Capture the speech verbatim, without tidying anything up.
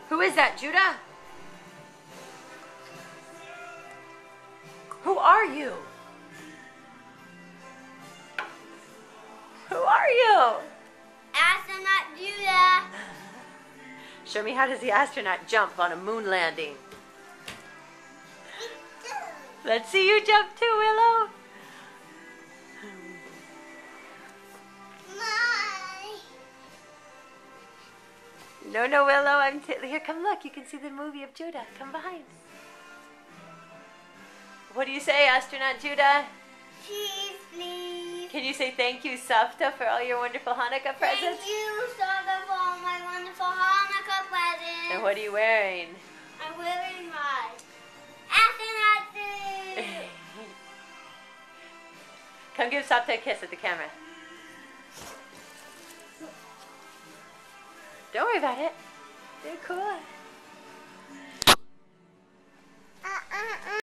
Who is that, Judah? Who are you? Who are you? Astronaut Judah. Show me, how does the astronaut jump on a moon landing? Let's see you jump too, Willow. No, no, Willow. I'm t here. Come look. You can see the movie of Judah. Come behind. What do you say, Astronaut Judah? Cheese, please. Can you say thank you, Savta, for all your wonderful Hanukkah presents? Thank you, Savta, for all my wonderful Hanukkah presents. And what are you wearing? I'm wearing my astronaut suit. Come give Savta a kiss at the camera. Don't worry about it. They're cool.